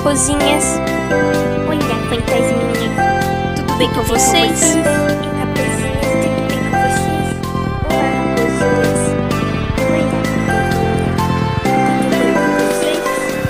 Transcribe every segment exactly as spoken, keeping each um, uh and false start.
raposinhas. Olha quantas minhas. Tudo bem com vocês? Raposinhas, tudo bem com vocês? Olá, raposinhas. Olha, raposinhas. Tudo bem com vocês?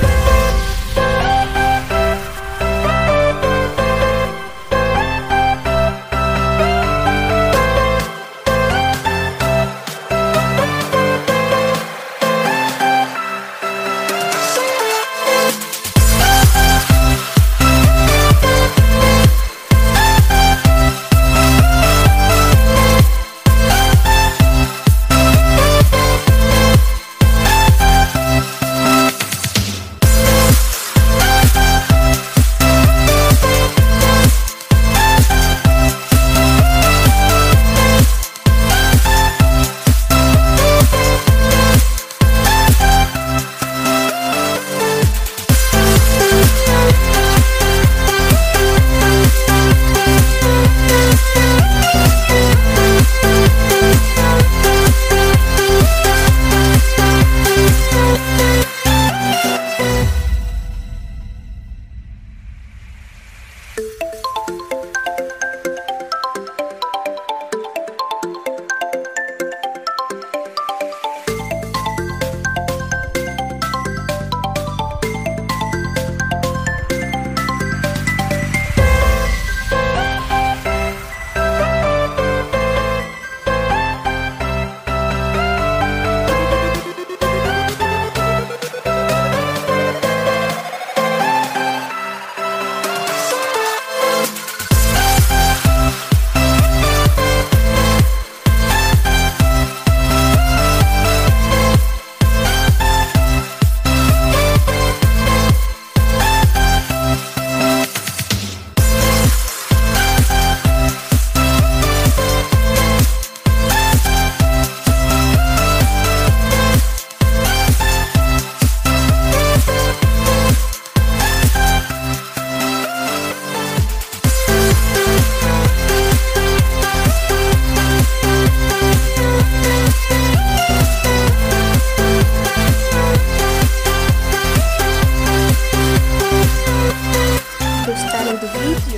Gostaram do vídeo?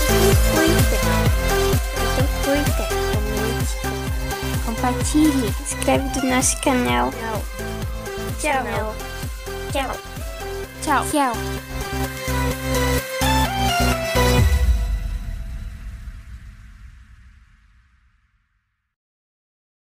Então curta, comente, compartilhe, Inscreve do nosso canal. tchau, tchau, tchau, Tchau. tchau.